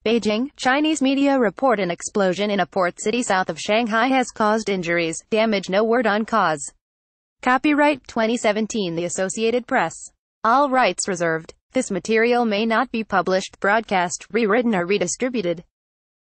Beijing, Chinese media report an explosion in a port city south of Shanghai has caused injuries, damage, no word on cause. Copyright 2017 The Associated Press. All rights reserved. This material may not be published, broadcast, rewritten or redistributed.